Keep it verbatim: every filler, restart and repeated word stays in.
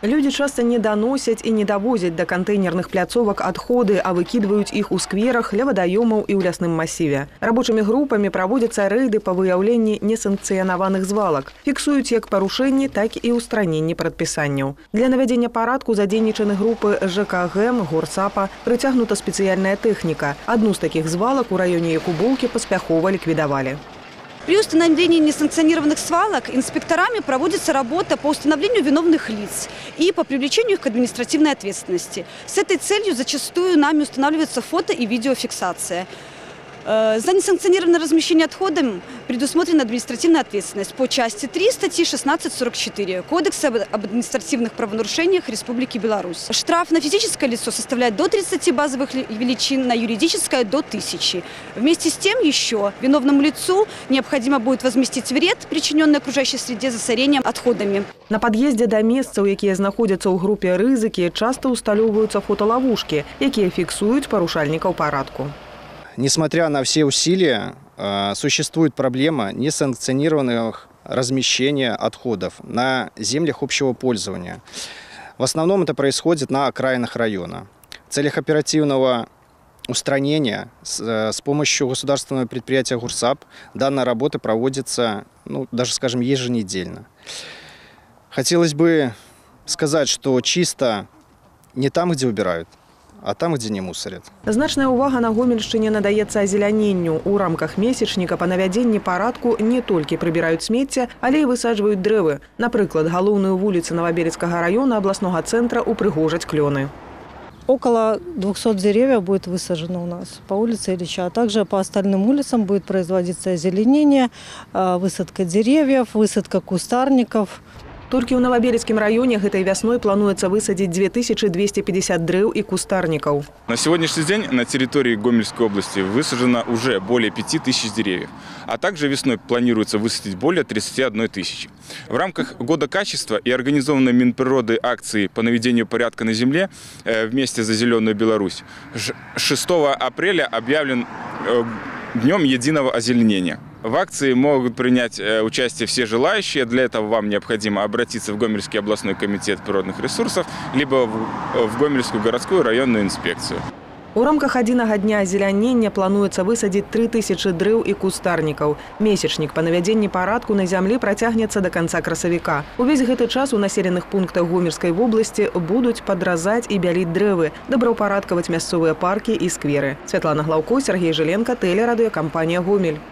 Люди часто не доносят и не довозят до контейнерных пляцовок отходы, а выкидывают их у скверах, ля водоемов и у лясным массиве. Рабочими группами проводятся рейды по выявлению несанкционованных звалок. Фиксуют как порушения, так и устранение предписаний. Для наведения порядку задейничаны группы ЖКГ, Горсапа, притягнута специальная техника. Одну из таких звалок у районе Якубовки поспехово ликвидовали. При установлении несанкционированных свалок инспекторами проводится работа по установлению виновных лиц и по привлечению их к административной ответственности. С этой целью зачастую нами устанавливается фото- и видеофиксация. За несанкционированное размещение отходов предусмотрена административная ответственность по части три статьи шестнадцать сорок четыре Кодекса об административных правонарушениях Республики Беларусь. Штраф на физическое лицо составляет до тридцати базовых величин, на юридическое – до тысячи. Вместе с тем еще виновному лицу необходимо будет возместить вред, причиненный окружающей среде засорением отходами. На подъезде до месцаў, якія знаходзяцца ў групе рызыкі, часто усталёўваюцца фотоловушки, якія фіксуюць парушальнікаў парадку. Несмотря на все усилия, существует проблема несанкционированных размещения отходов на землях общего пользования. В основном это происходит на окраинах района. В целях оперативного устранения с помощью государственного предприятия Горсап данная работа проводится, ну, даже, скажем, еженедельно. Хотелось бы сказать, что чисто не там, где убирают, а там, где не мусорят. Значная увага на Гомельшчыне надаецца азеляненню. У рамках месячніка па навядзенні парадку не толькі прыбіраюць смецце, але і высаджваюць дрэвы. Напрыклад, галоўную вуліцу Новобелецкага района областного центра упрыгожаць клёны. Около двухсот деревьев будет высажено у нас по улице Ильича. А также по остальным улицам будет производиться озеленение, высадка деревьев, высадка кустарников. Только в Новобелецком районе этой весной плануется высадить две тысячи двести пятьдесят древ и кустарников. На сегодняшний день на территории Гомельской области высажено уже более пяти тысяч деревьев. А также весной планируется высадить более тридцати одной тысячи. В рамках Года качества и организованной Минприроды акции по наведению порядка на земле вместе за зеленую Беларусь шестого апреля объявлен Днем единого озеленения. В акции могут принять участие все желающие. Для этого вам необходимо обратиться в Гомельский областной комитет природных ресурсов, либо в Гомельскую городскую районную инспекцию. У рамках адзінага дня азелянення плануецца высадзіць тры тысячы дрэў і кустарнікаў. Месячнік па навядзенні парадку на зямлі працягнецца до конца красавіка. Увесь гэты час у населеных пунктах Гомельской области будуць падразаць і бяліць дрэвы, добраўпарадкаваць мясцовыя паркі і скверы. Святлана Глаўко, Сергей Жиленко, телерадиокомпания «Гомель».